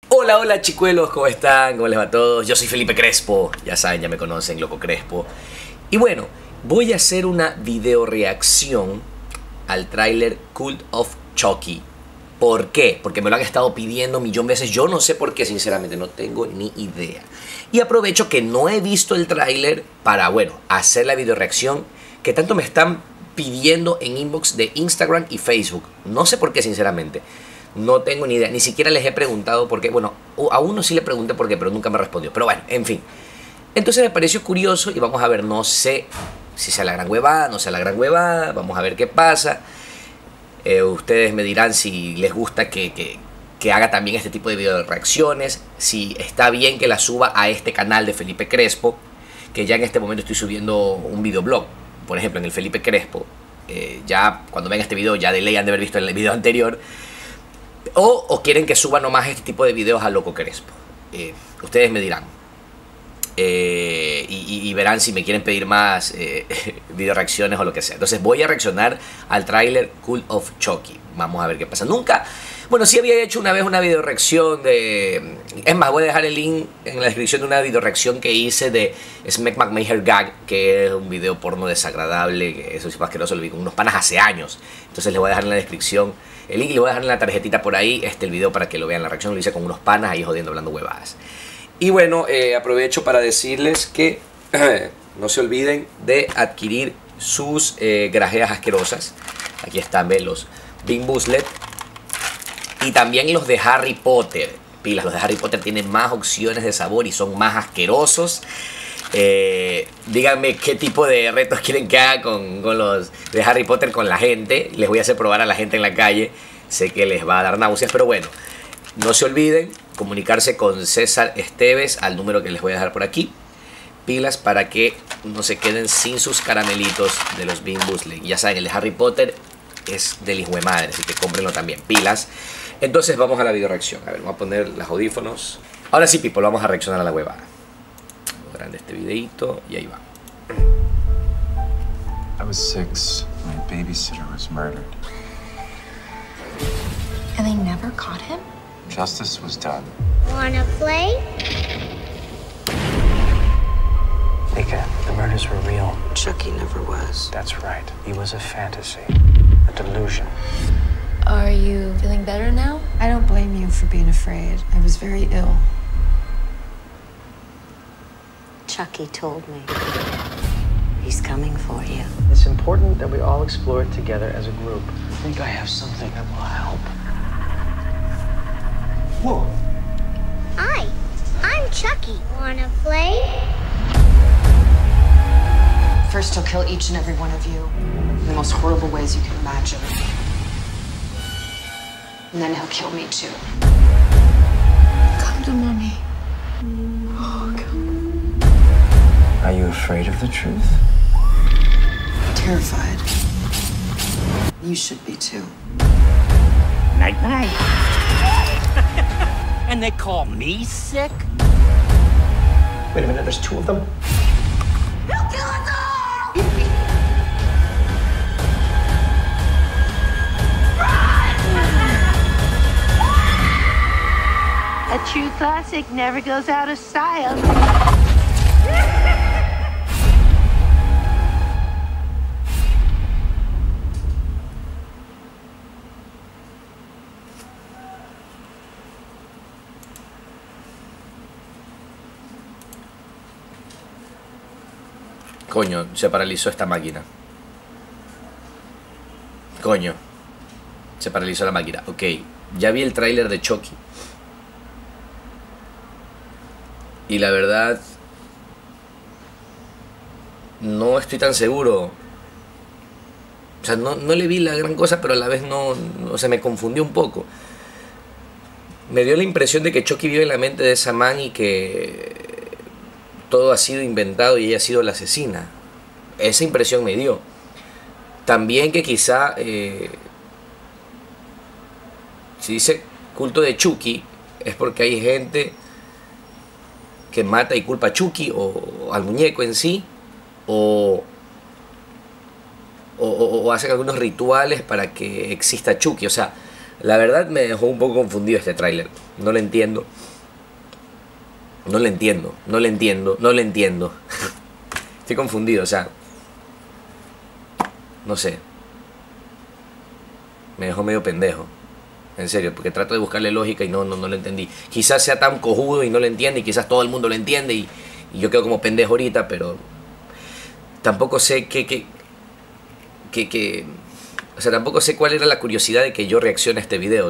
Hola, hola chicuelos, ¿cómo están? ¿Cómo les va a todos? Yo soy Felipe Crespo, ya saben, ya me conocen, Loco Crespo. Y bueno, voy a hacer una video reacción al tráiler Cult of Chucky. ¿Por qué? Porque me lo han estado pidiendo millón de veces. Yo no sé por qué, sinceramente, no tengo ni idea. Y aprovecho que no he visto el tráiler para, bueno, hacer la video reacción que tanto me están pidiendo en inbox de Instagram y Facebook. No sé por qué, sinceramente. No tengo ni idea, ni siquiera les he preguntado por qué. Bueno, a uno sí le pregunté por qué, pero nunca me respondió. Pero bueno, en fin. Entonces me pareció curioso y vamos a ver, no sé si sea la gran huevada, no sea la gran huevada. Vamos a ver qué pasa. Ustedes me dirán si les gusta que haga también este tipo de video reacciones. Si está bien que la suba a este canal de Felipe Crespo, que ya en este momento estoy subiendo un videoblog. Por ejemplo, en el Felipe Crespo. Ya cuando vean este video, ya de ley han de haber visto el video anterior. O quieren que suba nomás este tipo de videos a Loco Crespo. Ustedes me dirán. Y verán si me quieren pedir más video reacciones o lo que sea. Entonces voy a reaccionar al tráiler Cult of Chucky. Vamos a ver qué pasa. Nunca... Bueno, sí había hecho una vez una video reacción de... Es más, voy a dejar el link en la descripción de una video reacción que hice de Smack McMaher Gag, que es un video porno desagradable, que eso es asqueroso, lo vi con unos panas hace años. Entonces les voy a dejar en la descripción el link y le voy a dejar en la tarjetita por ahí el video para que lo vean. La reacción lo hice con unos panas ahí jodiendo, hablando huevadas. Y bueno, aprovecho para decirles que no se olviden de adquirir sus grajeas asquerosas. Aquí están, ven, los Bean Boozled. Y también los de Harry Potter. Pilas, los de Harry Potter tienen más opciones de sabor y son más asquerosos. Díganme qué tipo de retos quieren que haga con los de Harry Potter con la gente. Les voy a hacer probar a la gente en la calle. Sé que les va a dar náuseas, pero bueno. No se olviden comunicarse con César Esteves al número que les voy a dejar por aquí. Pilas para que no se queden sin sus caramelitos de los Bean Boozled. Ya saben, el de Harry Potter es del hijo de madre, así que cómprenlo también. Pilas. Entonces vamos a la video reacción. A ver, vamos a poner los audífonos. Ahora sí, people, vamos a reaccionar a la huevada. Grande este videito y ahí va. I was 6. My babysitter was murdered. And they never caught him? Justice was done. Wanna play? Mika, the murders were real. Chucky never was. That's right. He was a fantasy, a delusion. Are you feeling better now? I don't blame you for being afraid. I was very ill. Chucky told me. He's coming for you. It's important that we all explore it together as a group. I think I have something that will help. Whoa! Hi, I'm Chucky. Wanna play? First, he'll kill each and every one of you in the most horrible ways you can imagine. And then he'll kill me too. Come to mommy. Oh, God. Are you afraid of the truth? Terrified. You should be too. Night night. And they call me sick? Wait a minute, there's 2 of them? He'll kill us all! A true classic never goes out of style. Coño, se paralizó esta máquina. Coño, se paralizó la máquina. Ok, ya vi el tráiler de Chucky. Y la verdad, no estoy tan seguro. O sea, no le vi la gran cosa, pero a la vez no, se me confundió un poco. Me dio la impresión de que Chucky vive en la mente de esa man y que todo ha sido inventado y ella ha sido la asesina. Esa impresión me dio. También que quizá, si dice culto de Chucky, es porque hay gente que mata y culpa a Chucky o al muñeco en sí, o hacen algunos rituales para que exista Chucky. O sea, La verdad me dejó un poco confundido este tráiler. No lo entiendo. No lo entiendo. No lo entiendo. No lo entiendo. Estoy confundido, o sea. No sé. Me dejó medio pendejo. En serio, porque trato de buscarle lógica y no lo entendí. Quizás sea tan cojudo y no lo entiende, y quizás todo el mundo lo entiende y yo quedo como pendejo ahorita, pero tampoco sé o sea, tampoco sé cuál era la curiosidad de que yo reaccione a este video.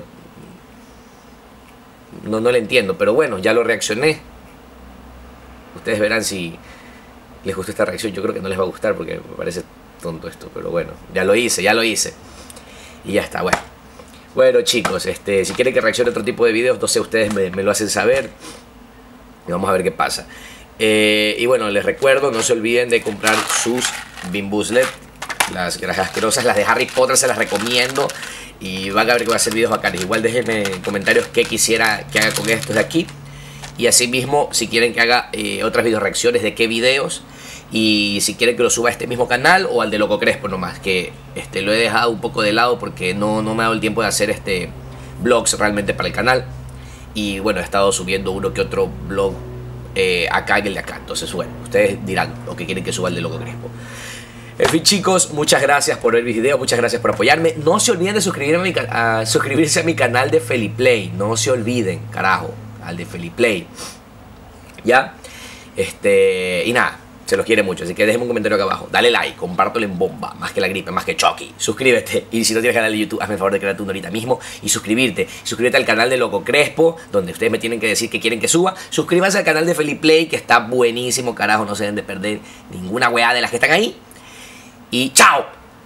No lo entiendo, pero bueno, ya lo reaccioné. Ustedes verán si les gustó esta reacción. Yo creo que no les va a gustar porque me parece tonto esto, pero bueno, ya lo hice. Y ya está, bueno. Bueno, chicos, si quieren que reaccione a otro tipo de videos, no sé, ustedes me lo hacen saber. Y vamos a ver qué pasa. Y bueno, les recuerdo, no se olviden de comprar sus Bimbus LED. Las asquerosas, las de Harry Potter, se las recomiendo. Y van a ver que va a hacer videos bacanes. Igual déjenme en comentarios qué quisiera que haga con estos de aquí. Y asimismo, si quieren que haga otras video reacciones de qué videos. Y si quieren que lo suba a este mismo canal o al de Loco Crespo nomás. Que lo he dejado un poco de lado porque no me ha dado el tiempo de hacer vlogs realmente para el canal. Y bueno, he estado subiendo uno que otro vlog acá y el de acá. Entonces bueno, ustedes dirán lo que quieren que suba el de Loco Crespo. En fin, chicos, muchas gracias por ver mis videos, muchas gracias por apoyarme. No se olviden de suscribirse a mi canal de Feliplay. No se olviden, carajo, al de Feliplay. ¿Ya? Y nada, se los quiere mucho, así que déjenme un comentario acá abajo. Dale like, compártelo en bomba, más que la gripe, más que Chucky. Suscríbete, y si no tienes canal de YouTube, hazme el favor de crearte uno ahorita mismo y suscribirte. Suscríbete al canal de Loco Crespo, donde ustedes me tienen que decir que quieren que suba. Suscríbanse al canal de Feliplay, que está buenísimo, carajo, no se deben de perder ninguna weá de las que están ahí. Y chao.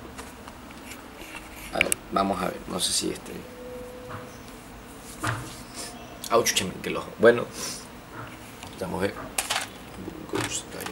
A ver, vamos a ver, no sé si Auch, que el ojo. Bueno, vamos a ver.